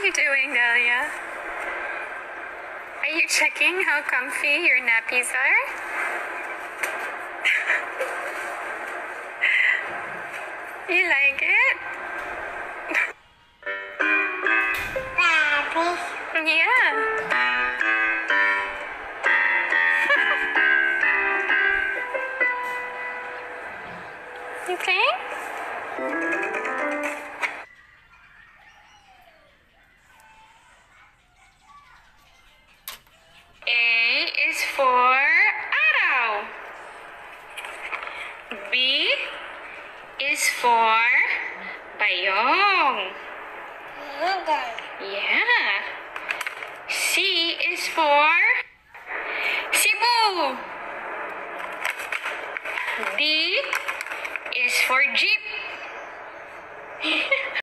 you doing, Dahlia? Are you checking how comfy your nappies are? You like it? Daddy. Yeah. You playing? A is for araw. B is for bayong. Yeah. C is for Cebu. D is for jeep.